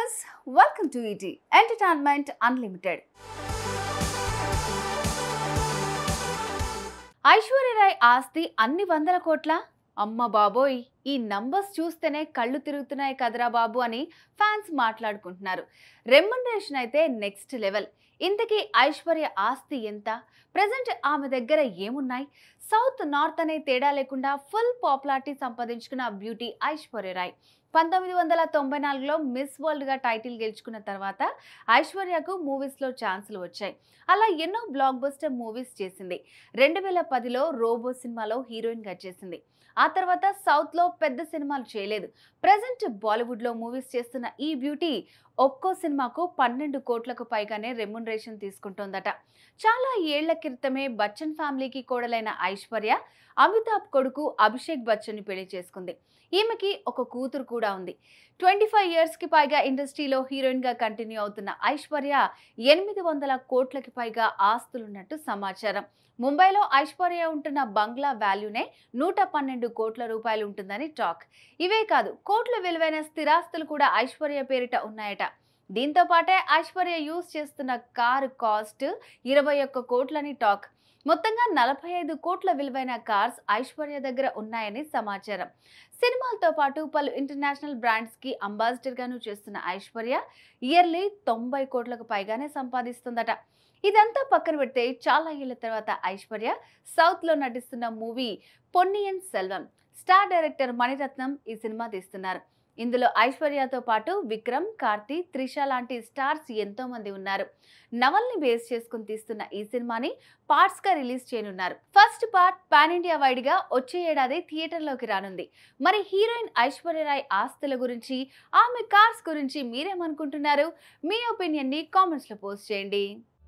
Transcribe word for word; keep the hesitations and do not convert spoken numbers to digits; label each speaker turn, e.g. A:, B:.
A: viewers, welcome to E T Entertainment Unlimited. Aishwarya Rai ఆస్తి అన్ని వందల కోట్ల అమ్మ బాబోయ్ ఈ నంబర్స్ చూస్తేనే కళ్ళు తిరుగుతున్నాయి కదరా బాబు అని ఫ్యాన్స్ మాట్లాడుకుంటున్నారు. రెమ్యునరేషన్ అయితే నెక్స్ట్ లెవెల్. ఇంతకీ ఐశ్వర్య ఆస్తి ఎంత? ప్రెజెంట్ ఆమె దగ్గర ఏమున్నాయి? సౌత్ నార్త్ అనే తేడా లేకుండా ఫుల్ పాపులారిటీ సంపాదించుకున్న బ్యూటీ ఐశ్వర్య రాయ్ పంతొమ్మిది వందల తొంభై నాలుగులో మిస్ వరల్డ్ గా టైటిల్ గెలుచుకున్న తర్వాత ఐశ్వర్యకు మూవీస్ లో ఛాన్సులు వచ్చాయి. అలా ఎన్నో బ్లాక్ బస్టర్ మూవీస్ చేసింది. రెండు వేల పదిలో రోబో సినిమాలో హీరోయిన్ గా చేసింది. ఆ తర్వాత సౌత్ లో పెద్ద సినిమాలు చేయలేదు. ప్రెజెంట్ బాలీవుడ్ లో మూవీస్ చేస్తున్న ఈ బ్యూటీ ఒక్కో సినిమాకు పన్నెండు కోట్లకు పైగానే రెమ్యునరేషన్ తీసుకుంటోందట. చాలా ఏళ్ల క్రితమే బచ్చన్ ఫ్యామిలీకి కోడలైన ఐశ్వర్య అమితాబ్ కొడుకు అభిషేక్ బచ్చన్ ని పెళ్లి చేసుకుంది. ఈమెకి ఒక కూతురు కూడా ఉంది. ట్వంటీ ఫైవ్ ఇయర్స్ కి పైగా ఇండస్ట్రీలో హీరోయిన్ గా కంటిన్యూ అవుతున్న ఐశ్వర్య ఎనిమిది వందల కోట్లకి పైగా ఆస్తులున్నట్టు సమాచారం. ముంబైలో ఐశ్వర్య ఉంటున్న బంగ్లా వాల్యూనే నూట పన్నెండు కోట్ల రూపాయలు ఉంటుందని టాక్. ఇవే కాదు, కోట్ల విలువైన స్థిరాస్తులు కూడా ఐశ్వర్య పేరిట ఉన్నాయట. దీంతో పాటే ఐశ్వర్య యూజ్ చేస్తున్న కారు కాస్ట్ ఇరవై ఒక్క కోట్లని టాక్. మొత్తంగా నలభై ఐదు కోట్ల విలువైన కార్స్ ఐశ్వర్య దగ్గర ఉన్నాయని సమాచారం. సినిమాలతో పాటు పలు ఇంటర్నేషనల్ బ్రాండ్స్ కి అంబాసిడర్ గాను చేస్తున్న ఐశ్వర్య ఇయర్లీ తొంభై కోట్లకు పైగానే సంపాదిస్తుందట. ఇదంతా పక్కన పెడితే చాలా ఏళ్ల తర్వాత ఐశ్వర్య సౌత్ లో నటిస్తున్న movie Ponniyin Selvan. Star director Mani Ratnam ఈ సినిమా తీస్తున్నారు. ఇందులో ఐశ్వర్యతో పాటు విక్రమ్, కార్తీ, త్రిష లాంటి స్టార్స్ ఎంతో మంది ఉన్నారు. నవల్ని బేస్ చేసుకుని తీస్తున్న ఈ సినిమాని పార్ట్స్ గా రిలీజ్ చేయనున్నారు. First part pan India wide గా వచ్చే ఏడాది థియేటర్లోకి రానుంది. మరి హీరోయిన్ ఐశ్వర్య రాయ్ ఆస్తుల గురించి, ఆమె కార్స్ గురించి మీరేమనుకుంటున్నారు? మీ ఒపీనియన్ ని కామెంట్స్ లో పోస్ట్ చేయండి.